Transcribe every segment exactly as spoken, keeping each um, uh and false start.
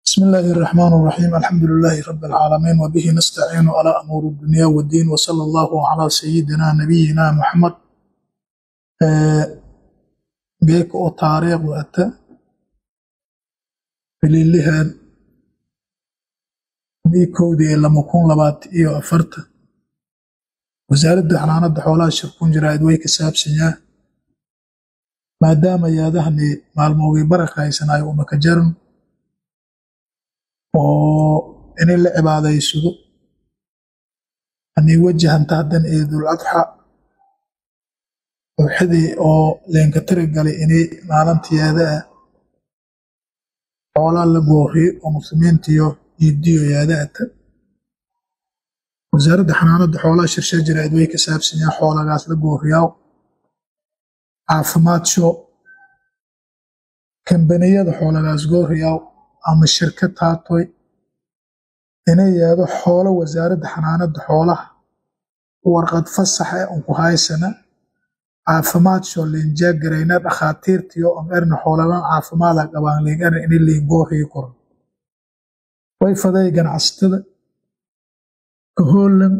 بسم الله الرحمن الرحيم الحمد لله رب العالمين وبه نستعين على أمور الدنيا والدين وصلى الله على سيدنا نبينا محمد بيك أو تاريخ وأتى فليلها بيكو دي لما كون لبات إيو أفرت وزارة دحنانة حولها الشركون جرائد ويك ساب سنياه ما دام يادهني مع الموغي بركة يسناي ومكجرن oo in la cibaadaysado ani wajahanta hadan eedul adha wixii oo leenka tirigalay inay maalinteeda xoolo la gooriyo oo muslimiintiyo idiyo yaadaata wasaaradda xanaanada xoolaha shirshad jirayd way ka saabsan yahay xoolagaas la gooriyo caafimaad soo kambaniyada xoolagaas gooriyo ama shirkad taatoy inay yaado xoolo wasaaradda xanaanada xoolaha warqad fasax ah oo ku haysana caafimaad soo leenjaa gareyna dhakhaatiirtiyo oo erna xoolagan caafimaad qabaan leegan in leen gooriyo kor way faday ganacsatada ka hoolan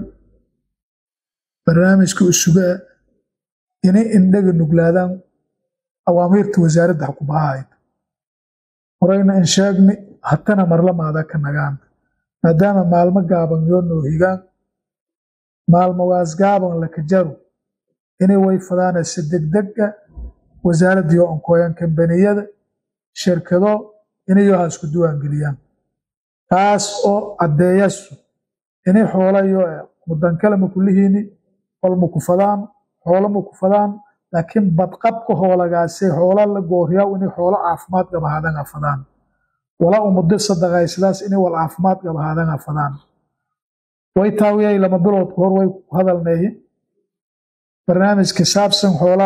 barnaamijka usuga inay indhaga nuglaadaan awaamirta wasaaradda xukuumadda horayna in sheegni hatana marlamaada ka nagaan maadaama maalmo gaaban yoo noo higaan maalmo waas gaaban la ka jaro inay way fadaan si degdeg ah wasaaradda iyo onkooyan kambaniyada shirkado inay yoo isku duwaan galiyaan taas oo adeeyasu inay xoolayo mudan kala ma kulihiini qolmo ku fadaan xoolo ku fadaan laakiin badqabka xoolagaasi xoolo la gooriyo inay xoolo caafimaad qaba hadan afadaan wala umuddo sadaqaysidaas inay wal caafimaad qaba hadan afadaan way taawiyay lama bilood hor way hadalnay barnaamijka saabsan xoola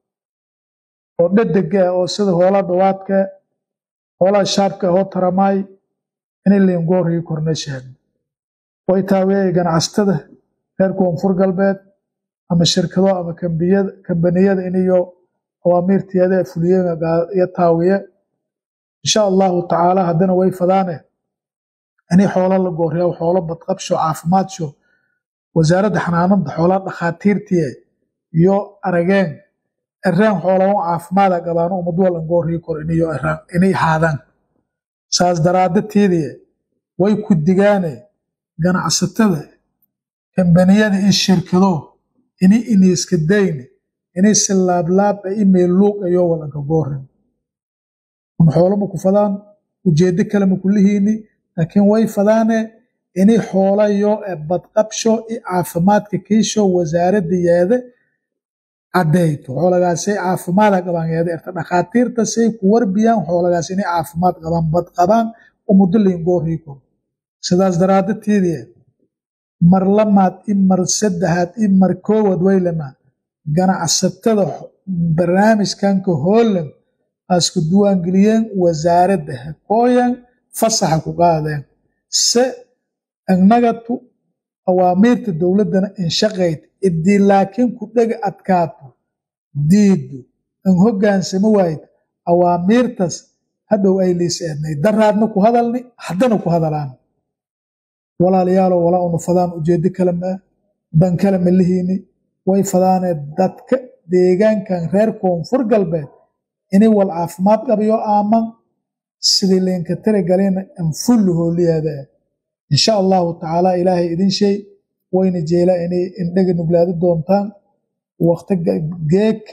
oo dhedeg oo sida xoola dhawaadka xoola shaabka oo taramay inay leen gooriyo korneeshan way taawiyay ganacsatada reer koonfur galbeed ama shirkado ama kambiyada kambaniyada inayo awaamirtiyada fuliyeen iyo taawiye insha Allah ta'ala hadana way fadaane inay xoolo la gooriyo xoolo badqabsho caafimaad sho wasaaradda xanaanada xoolaha dhakhaatiirtiye iyo arageen areen xoolo caafimaad qabaan oo muddo la gooriyo kor inayo inay haadaan saas daraadateedii way ku digaane ganacsatada kambaniyada iyo shirkado inay inay iska dayne inay salaab laab email luuq ayo wala ka goorin xoolo ma ku fadaan ujeedo kale ma kulihiini laakiin way fadaane inay xoolayo badqabsho iyo caafimaadka kiisho wasaaradda yaada adeeyto xoolagaas ay caafimaad qabaan yaada irta dhakhaatiirta say ku warbiyaan xoolagaas inay caafimaad qabaan badqabaan oo muddo leen gooriyo sidaas daraadateedii mar lamaad in mar saddexaad in mar koowad waylama ganacsatada barnaamijkan ka hoolan asku duwaan galiyeen wasaaradda kooyan fasaxa ku qaadeen se annagatu awaamirta dawladana in shaqeyd idii laakiin ku dhaga adkaato diido an hogaansamo waayid awaamirtas hadhow ay liiseednay daraadna ku hadalni haddana ku hadalaan walaalayaal wala uu fadaan ujeedo kale ma dan kale ma lihiini way fadaan dadka deegaankan reer koonfur galbeed inay wal caafimaad qabiyo aaman sidii leenka tire galeen in full hooliyada insha Allah ta'ala ilaahay idin shay wayna jeela inay indhaga nuglaado doontaan waqti geek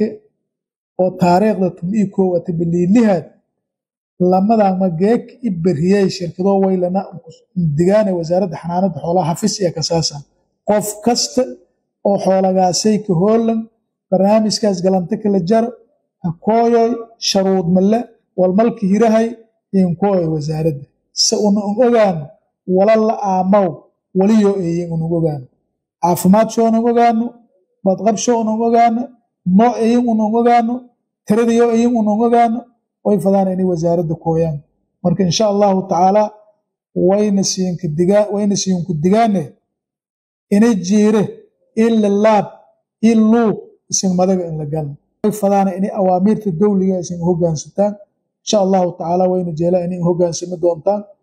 oo taariikhda tumii koowata biliilihaad lamada ma geek ibriyay shirkado waylana digaana wasaaradda xanaanada xoolaha xafiis iyo kasaasa qof kasta oo xoolagaasay ka hoolan barnaamijkaas galanta kala jar kooyoy sharuud male wal malki hirahay in kooy wasaaradda sa una ogaan wala la aamaw waliyo ee una ogaan caafimaad soo una ogaano badqab soo una ogaano noo ee una ogaano tiradiyo ee una ogaano way fadaan inay wasaaradda kooyaan marka insha Allah ta'ala wayna siin ka diga wayna siin ku digaane inay jiire illa laab illu isin madaga in la gal way fadaan inay awaamirta dawliga isin hoggaansataan insha Allah ta'ala wayna jeela inay hoggaansamo doontaan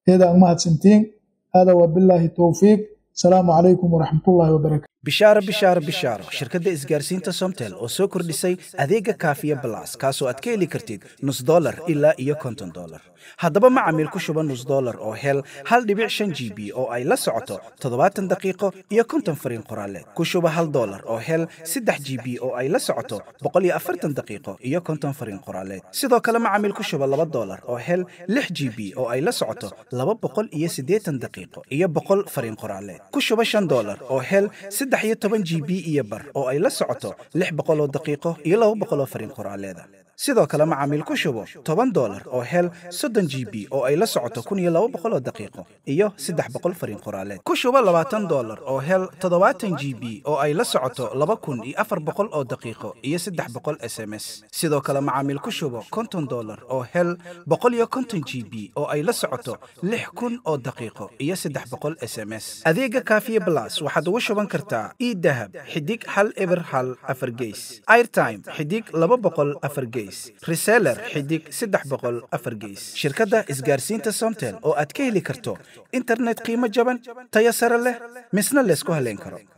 إذا ما هتسنتين هذا وبالله التوفيق. السلام عليكم ورحمة الله وبركاته. bishaaro bishaaro bishaaro shirkadda isgaarsiinta somtel oo soo kordhisay adeega kaafiya balas kaasoo aad ka heli kartid nus dollar ilaa iyo konton dollar. haddaba macamiil ku shuba nus dollar oo hel hal dhibic shan g b oo ay la socoto toddobaatan daqiiqo iyo konton fariin qoraaleed. ku shuba hal dollar oo hel saddex g b oo ay la socoto boqol iyo afartan daqiiqo iyo konton fariin qoraaleed. sidoo kale macamiil ku shuba laba dollar oo hel lix g b oo ay la socoto laba boqol iyo siddeetan daqiiqo iyo boqol fariin qoraaleed. ku shuba shan dollar oo hel saddex iyo toban g b iyo bar oo ay la socoto lix boqol oo daqiiqo iyo laba boqol oo fariin qoraaleeda. sidoo kale macaamiil ku shubo toban dollar oo hel soddon g b oo ay la socoto kun iyo laba boqol oo daqiiqo iyo saddex boqol fariin qoraaleed. ku shubo labaatan dollar oo hel toddobaatan g b oo ay la socoto laba kun iyo afar boqol oo daqiiqo iyo saddex boqol s m s. sidoo kale macaamiil ku shubo konton dollar oo hel boqol iyo konton g b oo ay la socoto lix kun oo daqiiqo iyo saddex boqol s m s. adeega kaafiye plus waxaad ugu shuban kartaa idahab xidig hal eber hal afar geys, airtime xidig laba boqol afar geys, reseller xidig saddex boqol afar geys. shirkadda isgaarsiinta somtel oo aad ka heli karto internet qiimo jaban tayo sare leh misna laysku haleyn karo.